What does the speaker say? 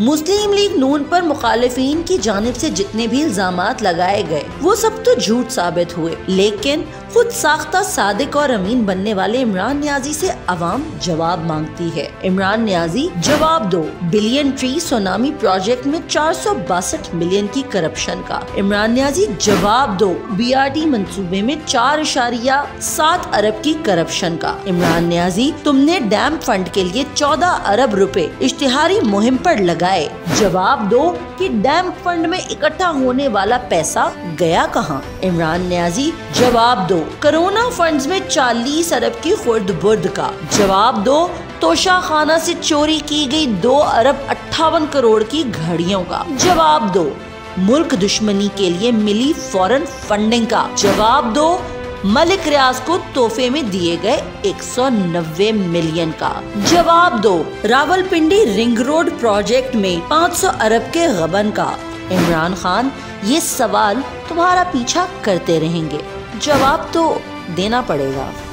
मुस्लिम league नून पर मुखालिफिन की जानिब से जितने भी इल्जामात लगाए गए वो सब तो झूठ साबित हुए, लेकिन खुद साख्ता सादिक और अमीन बनने वाले इमरान नियाजी से अवाम जवाब मांगती है। इमरान नियाजी जवाब दो बिलियन ट्री सुनामी प्रोजेक्ट में 462 मिलियन की करप्शन का। इमरान नियाजी जवाब दो BRT मंसूबे में 4.7 अरब की करप्शन का। इमरान नियाजी तुमने डैम फंड के लिए 14 अरब रुपए इश्तिहारी मुहिम पर लगाए, जवाब दो कि डैम फंड में इकट्ठा होने वाला पैसा गया कहाँ। इमरान नियाजी जवाब दो कोरोना फंड्स में 40 अरब की खुर्द बुर्द का, जवाब दो तोशा खाना से चोरी की गई 2 अरब 58 करोड़ की घड़ियों का, जवाब दो मुल्क दुश्मनी के लिए मिली फॉरेन फंडिंग का, जवाब दो मलिक रियाज को तोहफे में दिए गए 190 मिलियन का, जवाब दो रावलपिंडी रिंग रोड प्रोजेक्ट में 500 अरब के गबन का। इमरान खान, ये सवाल तुम्हारा पीछा करते रहेंगे, जवाब तो देना पड़ेगा।